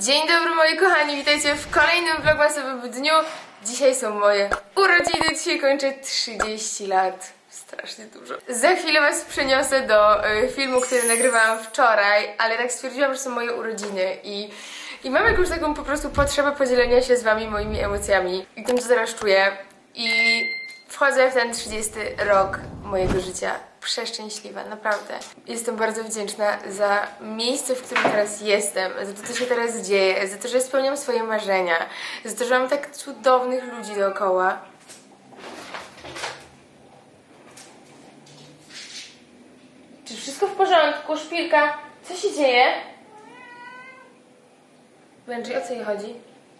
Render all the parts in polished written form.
Dzień dobry moi kochani, witajcie w kolejnym vlogmasowym dniu. Dzisiaj są moje urodziny, dzisiaj kończę 30 lat. Strasznie dużo. Za chwilę was przeniosę do filmu, który nagrywałam wczoraj, ale tak stwierdziłam, że są moje urodziny i mam jakąś taką po prostu potrzebę podzielenia się z wami moimi emocjami i tym, co teraz czuję. I wchodzę w ten 30 rok mojego życia. Przeszczęśliwa, naprawdę. Jestem bardzo wdzięczna za miejsce, w którym teraz jestem, za to, co się teraz dzieje, za to, że spełniam swoje marzenia, za to, że mam tak cudownych ludzi dookoła. Czy wszystko w porządku? Szpilka? Co się dzieje? Benji, o co jej chodzi?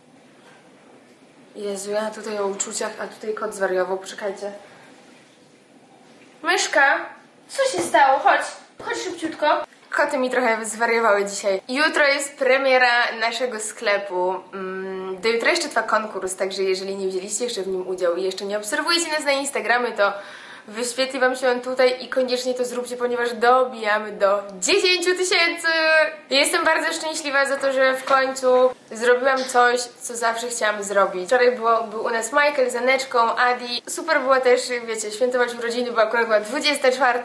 Jezu, ja tutaj o uczuciach, a tutaj kot zwariował. Poczekajcie. Myszka, co się stało? Chodź szybciutko. Koty mi trochę zwariowały dzisiaj. Jutro jest premiera naszego sklepu. Do jutra jeszcze trwa konkurs, także jeżeli nie wzięliście jeszcze w nim udziału i jeszcze nie obserwujecie nas na Instagramie, to wyświetli wam się on tutaj i koniecznie to zróbcie, ponieważ dobijamy do 10 000. Jestem bardzo szczęśliwa za to, że w końcu zrobiłam coś, co zawsze chciałam zrobić. Wczoraj był u nas Michael z Aneczką, Adi. Super było też, wiecie, świętować urodziny, bo akurat była 24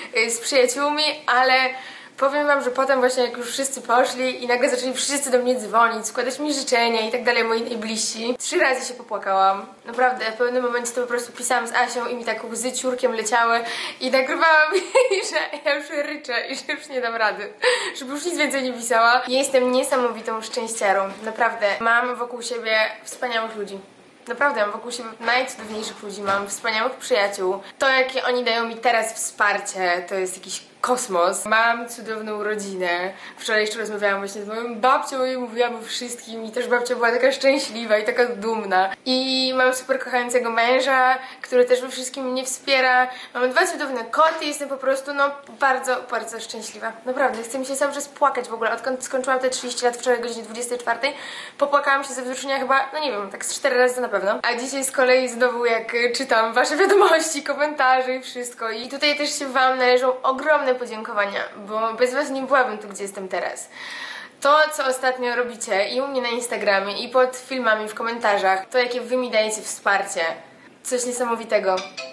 z przyjaciółmi, ale powiem wam, że potem właśnie jak już wszyscy poszli i nagle zaczęli wszyscy do mnie dzwonić, składać mi życzenia i tak dalej, moi najbliżsi. 3 razy się popłakałam. Naprawdę, w pewnym momencie to po prostu pisałam z Asią i mi tak łzy ciurkiem leciały i nagrywałam jej, że ja już ryczę i że już nie dam rady, żeby już nic więcej nie pisała. Ja jestem niesamowitą szczęściarą, naprawdę. Mam wokół siebie wspaniałych ludzi. Naprawdę, mam wokół siebie najcudowniejszych ludzi, mam wspaniałych przyjaciół. To, jakie oni dają mi teraz wsparcie, to jest jakiś kosmos. Mam cudowną rodzinę. Wczoraj jeszcze rozmawiałam właśnie z moją babcią i mówiłam o wszystkim i też babcia była taka szczęśliwa i taka dumna. I mam super kochającego męża, który też we wszystkim mnie wspiera. Mam 2 cudowne koty, jestem po prostu bardzo, bardzo szczęśliwa. Naprawdę, chcę mi się cały czas płakać w ogóle. Odkąd skończyłam te 30 lat wczoraj o godzinie 24, popłakałam się ze wzruszenia chyba, no nie wiem, tak z 4 razy to na pewno. A dzisiaj z kolei znowu jak czytam wasze wiadomości, komentarze i wszystko. I tutaj też się wam należą ogromne podziękowania, bo bez was nie byłabym tu, gdzie jestem teraz. To, co ostatnio robicie i u mnie na Instagramie, i pod filmami, w komentarzach, to jakie wy mi dajecie wsparcie. Coś niesamowitego.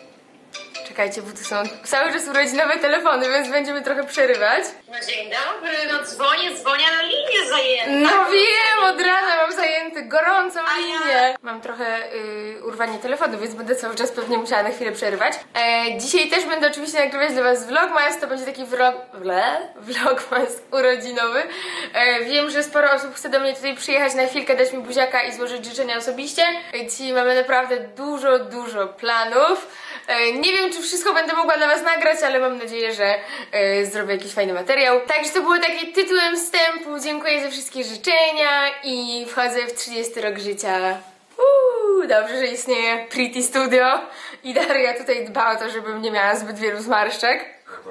Czekajcie, bo tu są cały czas urodzinowe telefony, więc będziemy trochę przerywać. No dzień dobry, no dzwonię, ale linie zajęta. No wiem, od rana mam zajęty gorącą linię. Mam trochę urwanie telefonu, więc będę cały czas pewnie musiała na chwilę przerywać. Dzisiaj też będę oczywiście nagrywać dla was vlogmas, to będzie taki vlogmas urodzinowy. Wiem, że sporo osób chce do mnie tutaj przyjechać na chwilkę, dać mi buziaka i złożyć życzenia osobiście. Dzisiaj mamy naprawdę dużo planów. Nie wiem, czy wszystko będę mogła dla was nagrać, ale mam nadzieję, że zrobię jakiś fajny materiał. Także to było takie tytułem wstępu. Dziękuję za wszystkie życzenia i wchodzę w 30 rok życia. Dobrze, że istnieje Pretty Studio i Daria tutaj dba o to, żebym nie miała zbyt wielu zmarszczek.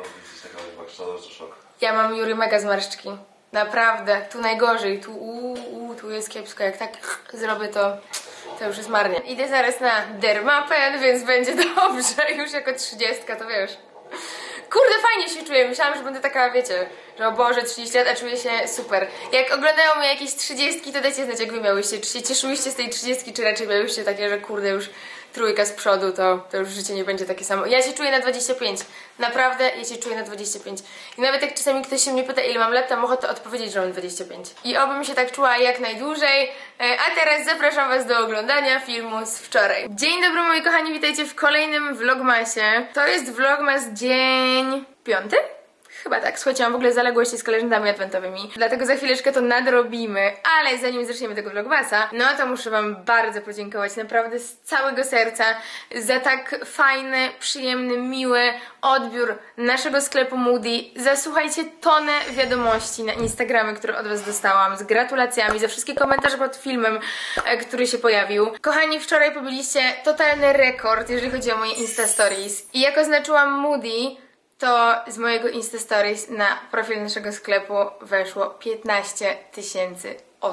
Ja mam, Juri, mega zmarszczki. Naprawdę, tu najgorzej, tu jest kiepsko. Jak tak zrobię, to już jest marnie. Idę zaraz na Dermapen, więc będzie dobrze. Już jako 30, to wiesz. Kurde, fajnie się czuję. Myślałam, że będę taka, wiecie, że o Boże, 30 lat, a czuję się super. Jak oglądają mnie jakieś 30, to dajcie znać, jak wy miałyście. Czy się cieszyłyście z tej 30, czy raczej miałyście takie, że kurde, już trójka z przodu, to już życie nie będzie takie samo. Ja się czuję na 25. Naprawdę, ja się czuję na 25. I nawet jak czasami ktoś się mnie pyta, ile mam lat, to mam ochotę odpowiedzieć, że mam 25. I obym się tak czuła jak najdłużej. A teraz zapraszam was do oglądania filmu z wczoraj. Dzień dobry moi kochani, witajcie w kolejnym vlogmasie. To jest vlogmas dzień 5? Chyba tak, słuchajcie, mam w ogóle zaległości z kalendarzami adwentowymi, dlatego za chwileczkę to nadrobimy, ale zanim zaczniemy tego vlogmasa, no to muszę wam bardzo podziękować, naprawdę z całego serca za tak fajny, przyjemny, miły odbiór naszego sklepu Moody, za, słuchajcie, tonę wiadomości na Instagramie, które od was dostałam, z gratulacjami, za wszystkie komentarze pod filmem, który się pojawił. Kochani, wczoraj pobiliście totalny rekord, jeżeli chodzi o moje Insta Stories i jak oznaczyłam Moody, to z mojego Insta Stories na profil naszego sklepu weszło 15 000 osób.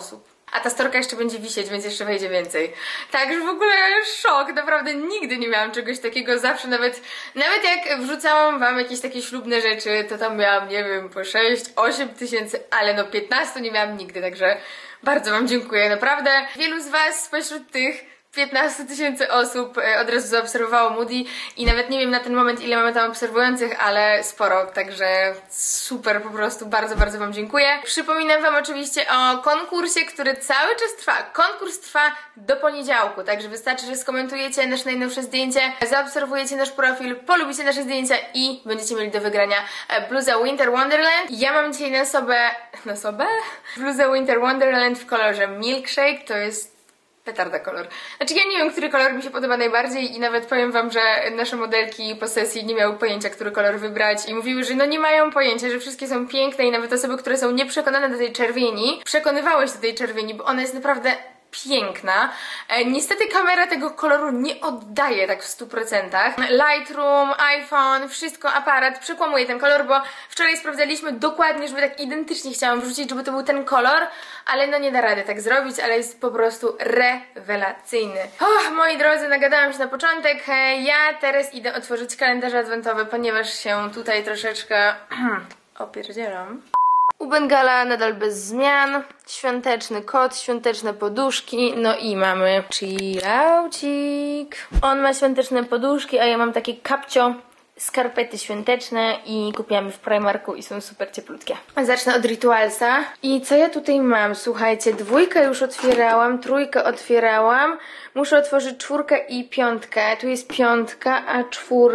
A ta storka jeszcze będzie wisieć, więc jeszcze wejdzie więcej. Także w ogóle szok, naprawdę nigdy nie miałam czegoś takiego, zawsze nawet jak wrzucałam wam jakieś takie ślubne rzeczy, to tam miałam, nie wiem, po 6-8 tysięcy, ale no 15 nie miałam nigdy, także bardzo wam dziękuję, naprawdę. Wielu z was spośród tych 15 tysięcy osób od razu zaobserwowało Moody i nawet nie wiem na ten moment, ile mamy tam obserwujących, ale sporo, także super, po prostu bardzo, bardzo wam dziękuję. Przypominam wam oczywiście o konkursie, który cały czas trwa. Konkurs trwa do poniedziałku, także wystarczy, że skomentujecie nasze najnowsze zdjęcie, zaobserwujecie nasz profil, polubicie nasze zdjęcia i będziecie mieli do wygrania bluzę Winter Wonderland. Ja mam dzisiaj na sobie bluzę Winter Wonderland w kolorze Milkshake, to jest petarda kolor. Znaczy ja nie wiem, który kolor mi się podoba najbardziej i nawet powiem wam, że nasze modelki po sesji nie miały pojęcia, który kolor wybrać i mówiły, że no nie mają pojęcia, że wszystkie są piękne i nawet osoby, które są nieprzekonane do tej czerwieni, przekonywały się do tej czerwieni, bo ona jest naprawdę piękna. Niestety kamera tego koloru nie oddaje tak w 100%. Lightroom, iPhone, wszystko, aparat przekłamuje ten kolor, bo wczoraj sprawdzaliśmy dokładnie, żeby tak identycznie chciałam wrzucić, żeby to był ten kolor, ale no nie da rady tak zrobić, ale jest po prostu rewelacyjny. Moi drodzy, nagadałam się na początek. Ja teraz idę otworzyć kalendarz adwentowy, ponieważ się tutaj troszeczkę opierdzielam. U Bengala nadal bez zmian, świąteczny kot, świąteczne poduszki, no i mamy chillaucik. On ma świąteczne poduszki, a ja mam takie kapcio, skarpety świąteczne i kupiłam je w Primarku i są super cieplutkie. Zacznę od Ritualsa. I co ja tutaj mam? Słuchajcie, 2 już otwierałam, 3 otwierałam. Muszę otworzyć 4 i 5. Tu jest 5, a 4...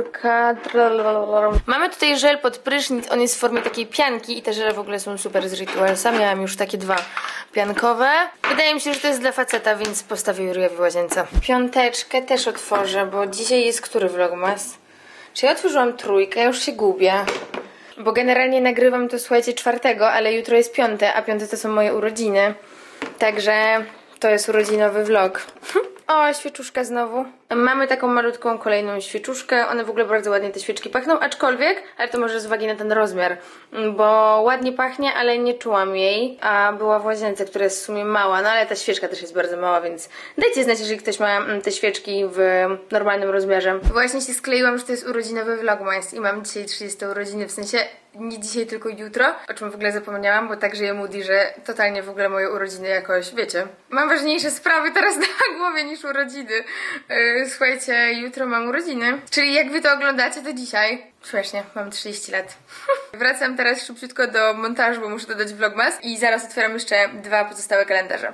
Mamy tutaj żel pod prysznic, on jest w formie takiej pianki i te żele w ogóle są super z Ritualsa. Miałam już takie 2 piankowe. Wydaje mi się, że to jest dla faceta, więc postawię Juriowi w łazience. 5 też otworzę, bo dzisiaj jest który vlogmas? Czy ja otworzyłam 3? Ja już się gubię. Bo generalnie nagrywam to, słuchajcie, 4, ale jutro jest 5, a 5 to są moje urodziny. Także to jest urodzinowy vlog. O, świeczuszka znowu. Mamy taką malutką kolejną świeczuszkę. One w ogóle bardzo ładnie te świeczki pachną, aczkolwiek, ale to może z uwagi na ten rozmiar, bo ładnie pachnie, ale nie czułam jej, a była w łazience, która jest w sumie mała, no ale ta świeczka też jest bardzo mała, więc dajcie znać, jeżeli ktoś ma te świeczki w normalnym rozmiarze. Właśnie się skleiłam, że to jest urodzinowy vlogmas i mam dzisiaj 30 urodziny, w sensie nie dzisiaj, tylko jutro, o czym w ogóle zapomniałam, bo tak żyje Moody, że totalnie w ogóle moje urodziny jakoś, wiecie, mam ważniejsze sprawy teraz na głowie niż urodziny. Słuchajcie, jutro mam urodziny, czyli jak wy to oglądacie, to dzisiaj. Śmiesznie, mam 30 lat. Wracam teraz szybciutko do montażu, bo muszę dodać vlogmas i zaraz otwieram jeszcze 2 pozostałe kalendarze.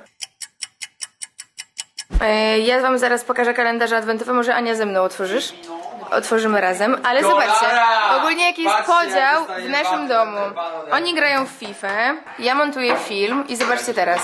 Ja wam zaraz pokażę kalendarze adwentowe, może Ania ze mną otworzysz? Otworzymy razem, ale zobaczcie, ogólnie jaki jest podział w naszym domu. Oni grają w FIFA, ja montuję film i zobaczcie teraz.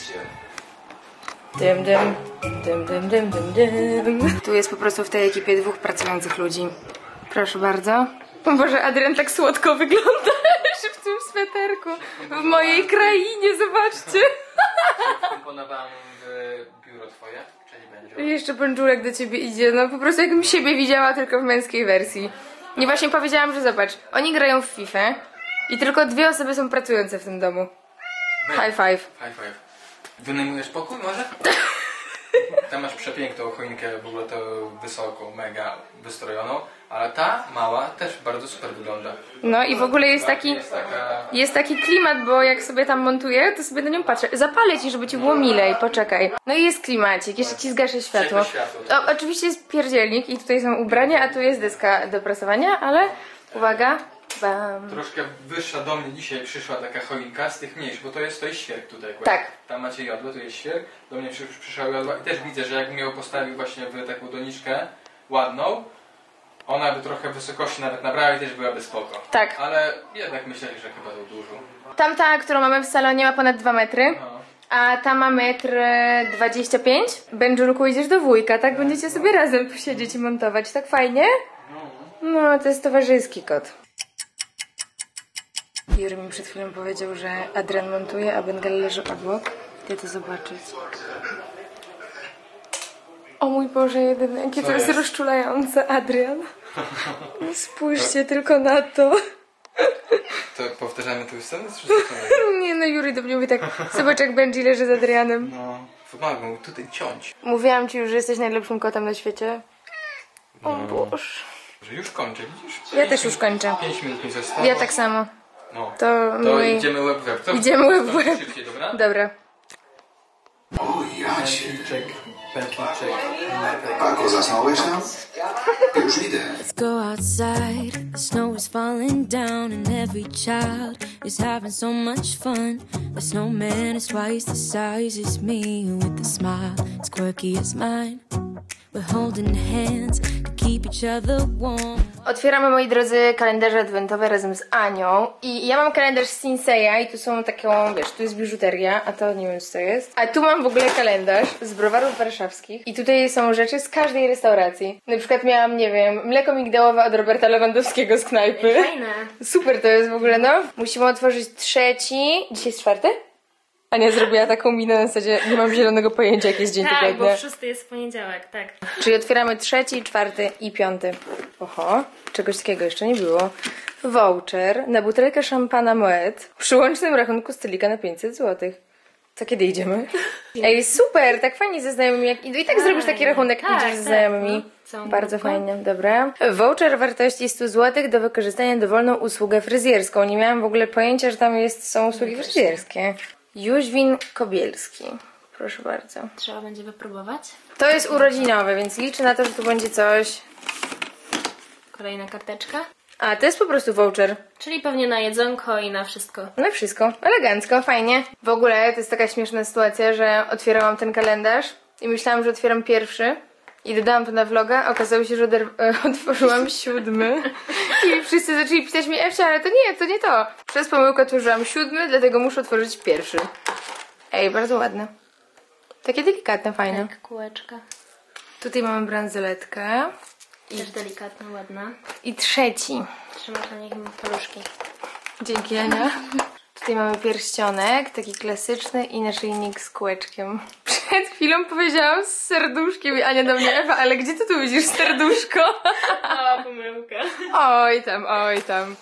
Dym, dym, dym, dym, dym, dym, dym. Tu jest po prostu w tej ekipie 2 pracujących ludzi. Proszę bardzo. O Boże, Adrian tak słodko wygląda w tym sweterku. W mojej krainie, zobaczcie. Wkomponowałem w biuro twoje, czyli będzie. I jeszcze pęczulek do ciebie idzie, no po prostu jakbym siebie widziała, tylko w męskiej wersji. I właśnie powiedziałam, że zobacz, oni grają w FIFA i tylko 2 osoby są pracujące w tym domu. High five. High five. Wynajmujesz pokój może? Tam masz przepiękną choinkę, w ogóle to wysoką, mega wystrojoną, ale ta mała też bardzo super wygląda. No i w ogóle jest taki klimat, bo jak sobie tam montuję, to sobie na nią patrzę. Zapalę ci, żeby ci było milej, poczekaj. No i jest klimacik, jeszcze ci zgaszę światło. Oczywiście jest pierdzielnik i tutaj są ubrania, a tu jest deska do prasowania, ale uwaga. Bam. Troszkę wyższa do mnie dzisiaj przyszła taka choinka z tych mniejszych, bo to jest świerk tutaj. Tak. Tam macie jodło, to jest świerk, do mnie przyszła jodła i też widzę, że jakbym ją postawił właśnie w taką doniczkę ładną, ona by trochę wysokości nawet nabrała i też byłaby spoko. Tak. Ale jednak myślę, że chyba to dużo. Tamta, którą mamy w salonie, ma ponad 2 metry. No. A ta ma 1,25 m. Benżurku, idziesz do wujka, tak? Będziecie sobie razem posiedzieć i montować, tak fajnie? No, to jest towarzyski kot. Juri mi przed chwilą powiedział, że Adrian montuje, a Bengal leży obok. Idę to zobaczyć. O mój Boże, jedyne, jakie to jest rozczulające, Adrian. Spójrzcie tylko na to. To powtarzamy tę scenę? Nie no, Juri i do mnie mówi tak, zobacz jak Benji leży z Adrianem. No, pomagam tutaj ciąć. Mówiłam ci już, że jesteś najlepszym kotem na świecie. O Boże. Że już kończę, widzisz? Ja też już kończę. 5 minut mi zostało. Ja tak samo. No. To miłej... idziemy łeb w łeb. To Idziemy łeb w łeb. Szybciej, dobra? Dobra. O, jacie. Pętliczek. Paco, zasnąłeś tam? Już idę. Let's go outside. The snow is falling down, and every child is having so much fun. The snowman is twice the size as me, with a smile as quirky as mine. We're holding hands to keep each other warm. Otwieramy, moi drodzy, kalendarze adwentowe razem z Anią. I ja mam kalendarz z Sinseya i tu są taką, wiesz, tu jest biżuteria, a to nie wiem co to jest. A tu mam w ogóle kalendarz z browarów warszawskich i tutaj są rzeczy z każdej restauracji. Na przykład miałam, nie wiem, mleko migdałowe od Roberta Lewandowskiego z knajpy. Fajne. Super to jest w ogóle, no. Musimy otworzyć trzeci. Dzisiaj jest 4? Ania zrobiła taką minę na zasadzie, nie mam zielonego pojęcia, jaki jest dzień Tak, tygodnia. bo 6 jest poniedziałek, tak. Czyli otwieramy 3., 4. i 5. Oho, czegoś takiego jeszcze nie było. Voucher na butelkę szampana Moet przy łącznym rachunku stylika na 500 zł. Co, kiedy idziemy? Ej, super, tak fajnie ze znajomymi. I tak zrobisz taki rachunek, jak idziesz ze znajomymi. Całą Bardzo grupą. fajnie, dobra. Voucher wartości 100 zł do wykorzystania dowolną usługę fryzjerską. Nie miałam w ogóle pojęcia, że tam są usługi fryzjerskie. Jóźwin Kobielski. Proszę bardzo. Trzeba będzie wypróbować. To jest urodzinowe, więc liczę na to, że tu będzie coś. Kolejna karteczka. A, to jest po prostu voucher. Czyli pewnie na jedzonko i na wszystko. No wszystko. Elegancko, fajnie. W ogóle to jest taka śmieszna sytuacja, że otwierałam ten kalendarz i myślałam, że otwieram pierwszy. I dodałam to na vloga, a okazało się, że otworzyłam 7. I wszyscy zaczęli pisać mi, Ewcia, ale to nie to. Przez pomyłkę otworzyłam 7, dlatego muszę otworzyć pierwszy. Ej, bardzo ładne. Takie delikatne, fajne. Tak, kółeczka. Tutaj mamy bransoletkę. Też delikatna, ładna. I trzeci. Trzymasz na nich paluszki. Dzięki, Ania. Tutaj mamy pierścionek, taki klasyczny i naszyjnik z kółeczkiem. Przed chwilą powiedziałam z serduszkiem i Ania do mnie, Ewa, ale gdzie ty tu widzisz serduszko? Mała pomyłka. Oj tam, oj tam.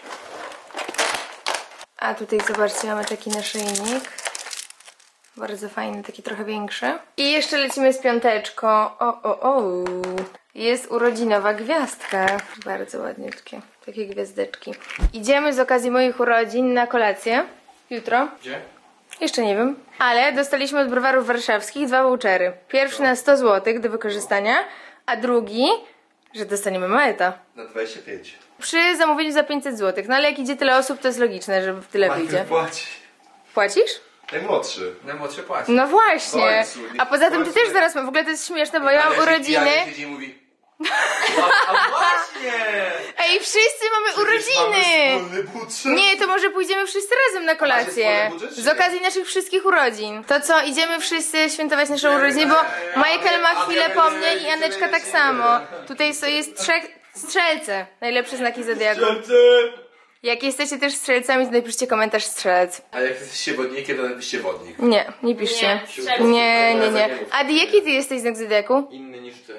A tutaj zobaczcie, mamy taki naszyjnik. Bardzo fajny, taki trochę większy. I jeszcze lecimy z piąteczką. O. Jest urodzinowa gwiazdka. Bardzo ładniutkie. Takie gwiazdeczki. Idziemy z okazji moich urodzin na kolację. Jutro. Gdzie? Jeszcze nie wiem. Ale dostaliśmy od browarów warszawskich 2 vouchery. Pierwszy na 100 zł do wykorzystania, a drugi, że dostaniemy Moeta. Na 25. Przy zamówieniu za 500 zł. No ale jak idzie tyle osób, to jest logiczne, że tyle wyjdzie. Płaci. Płacisz? Najmłodszy. Najmłodszy płaci. No właśnie. Końcu, A poza tym ty końcu. też zaraz, w ogóle to jest śmieszne, bo ja mam urodziny. I mówi... A właśnie! Ej, wszyscy mamy urodziny! Mamy wspólny budżet. Nie, to może pójdziemy wszyscy razem na kolację. Macie wspólny budżet, czy Z nie? okazji naszych wszystkich urodzin. To co, idziemy wszyscy świętować nasze urodziny, bo Michael ma chwilę po mnie i Aneczka tak samo. Tutaj jest 3 strzelce. Najlepsze znaki zodiaku. Jak jesteście też strzelcami, to napiszcie komentarz strzelec. A jak jesteście wodnikiem, to napiszcie wodnik. Nie piszcie. Nie, strzelec. Nie. Adi, jaki ty jesteś znak zodiaku? Inny niż ty.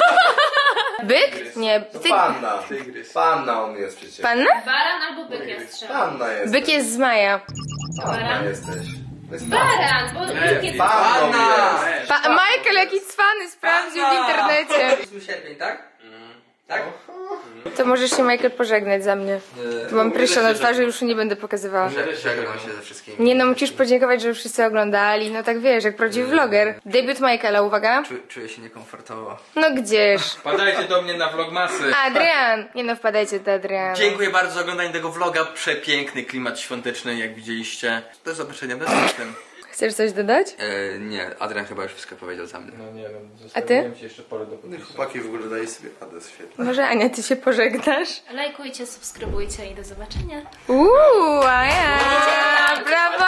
Byk? Nie. Ty... Panna. Tygrys. Panna on jest przecież. Panna? Baran albo byk jest trzeba. Panna jest. Byk jest z maja. Panna jesteś. To jest Baran, bo byk jest... Panna jest. Michael jakiś cwany sprawdził w internecie. 8 sierpień, tak? Tak? To możesz się, Michael, pożegnać za mnie. Tu mam pryszcza na twarzy, już nie będę pokazywała. Żegnam się ze wszystkimi. Nie no, musisz podziękować, że wszyscy oglądali. No tak wiesz, jak prawdziwy vloger. Debiut Michaela, uwaga. Czuję się niekomfortowo. No gdzież? Wpadajcie do mnie na vlogmasy. Adrian! Nie no, wpadajcie do Adriana. Dziękuję bardzo za oglądanie tego vloga. Przepiękny klimat świąteczny, jak widzieliście. Do zobaczenia w następnym. Chcesz coś dodać? Nie, Adrian chyba już wszystko powiedział za mnie. No nie wiem, A ty? zostawiłem ci jeszcze pole do podpisu. Chłopaki w ogóle daje sobie radę, świetnie. Może Ania, ty się pożegnasz? Lajkujcie, subskrybujcie i do zobaczenia. Ania! Brawo!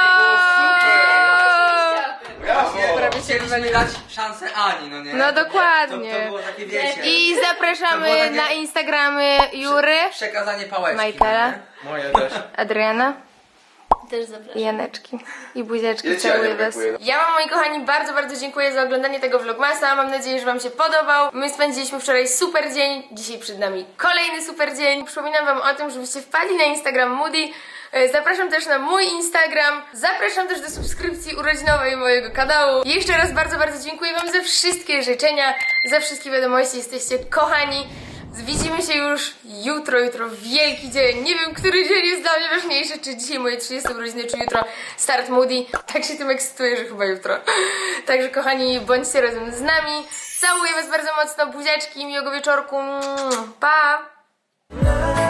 Prawie się Chcieliśmy dać szansę Ani, no nie? No dokładnie. To było takie, wiecie, I to było zapraszamy takie- na Instagramy Jury, przekazanie pałeczki. Michaela, Moje też. Adriana Też zapraszam. i Janeczki. I buziaczki, Ile ci całuję Ania was. brakuje? Ja wam, moi kochani, bardzo, bardzo dziękuję za oglądanie tego vlogmasa. Mam nadzieję, że wam się podobał. My spędziliśmy wczoraj super dzień. Dzisiaj przed nami kolejny super dzień. Przypominam wam o tym, żebyście wpadli na Instagram Moody. Zapraszam też na mój Instagram. Zapraszam też do subskrypcji urodzinowej mojego kanału. Jeszcze raz bardzo, bardzo dziękuję wam za wszystkie życzenia, za wszystkie wiadomości. Jesteście kochani. Widzimy się już jutro, wielki dzień. Nie wiem, który dzień jest dla mnie ważniejszy, czy dzisiaj moje 30 urodziny, czy jutro start Moody. Tak się tym ekscytuję, że chyba jutro. Także kochani, bądźcie razem z nami. Całuję was bardzo mocno, buziaczki, miłego wieczorku. Pa!